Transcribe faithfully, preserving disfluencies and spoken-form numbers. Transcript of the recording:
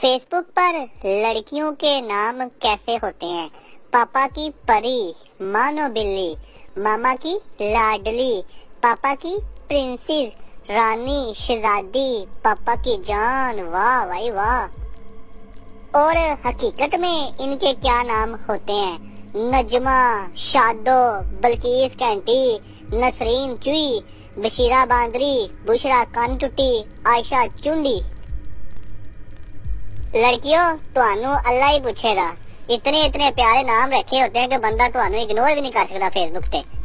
Facebook पर लड़कियों के नाम कैसे होते हैं? पापा की परी, मानो बिल्ली, मामा की लाडली, पापा की प्रिंसेस, रानी, शहजादी, पापा की जान। वाह भाई वाह। और हकीकत में इनके क्या नाम होते हैं? नजमा, शादो, बल्कीस कैंटी, नसरीन चुई, बशीरा बांदरी, बुशरा कान टुटी, आयशा चुंडी। लड़कियों तुहानू अल्लाह ही पूछेगा। इतने इतने प्यारे नाम रखे होते हैं कि बंदा तुहानू इग्नोर भी नहीं कर सकता फेसबुक पे।